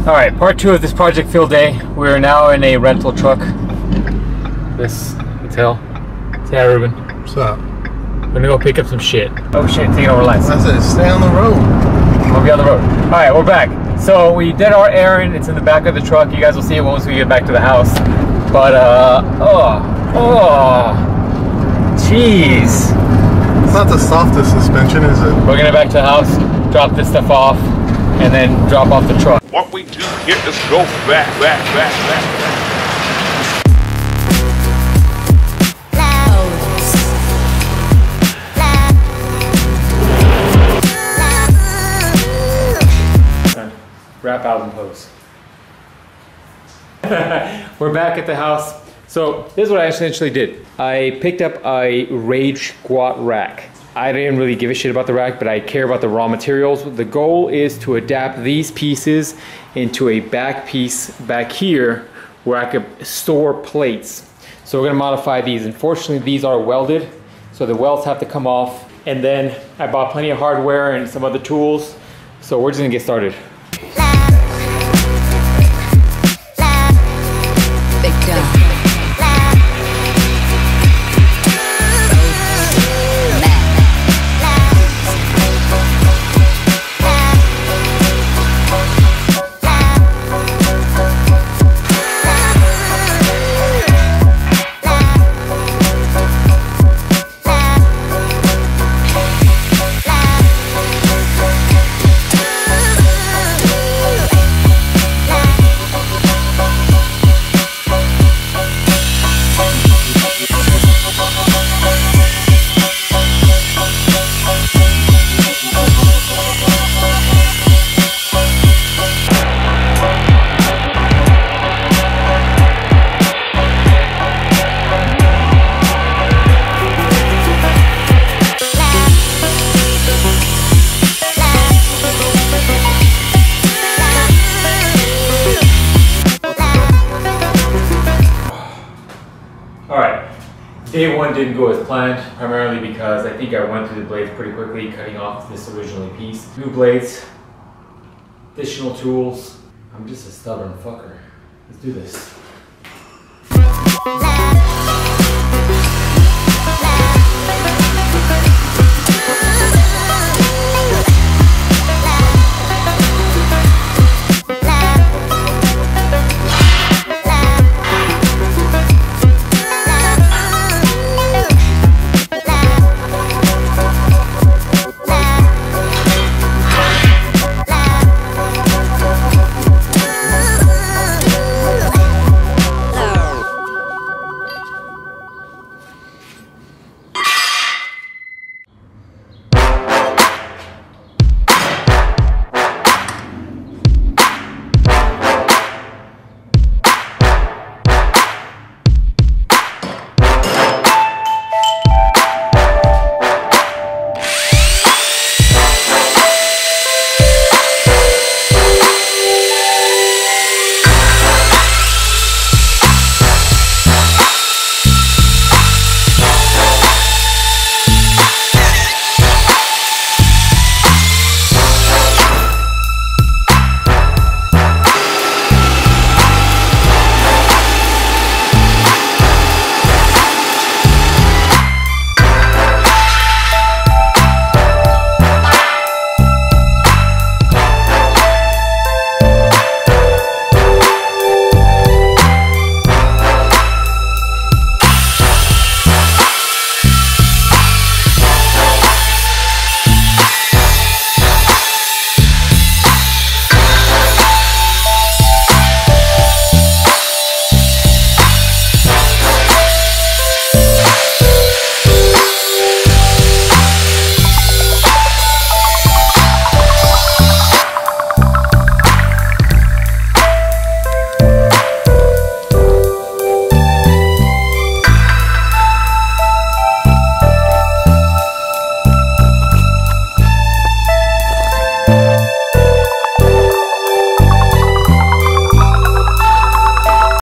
All right, part 2 of this project field day. We are now in a rental truck. This hotel. Say hi, Ruben. What's up? We're gonna go pick up some shit. Oh shit, taking over lines. I said stay on the road. We'll be on the road. All right, we're back. So we did our errand. It's in the back of the truck. You guys will see it once we get back to the house. But jeez. It's not the softest suspension, is it? We're gonna back to the house, drop this stuff off, and then drop off the truck. What we do here is go back. Rap album pose. We're back at the house. So this is what I essentially did. I picked up a Rage squat rack. I didn't really give a shit about the rack, but I care about the raw materials. The goal is to adapt these pieces into a back piece back here where I could store plates. So we're gonna modify these. Unfortunately, these are welded, so the welds have to come off. And then I bought plenty of hardware and some other tools. So we're just gonna get started. Day 1 didn't go as planned, primarily because I think I went through the blades pretty quickly, cutting off this original piece. New blades, additional tools. I'm just a stubborn fucker. Let's do this.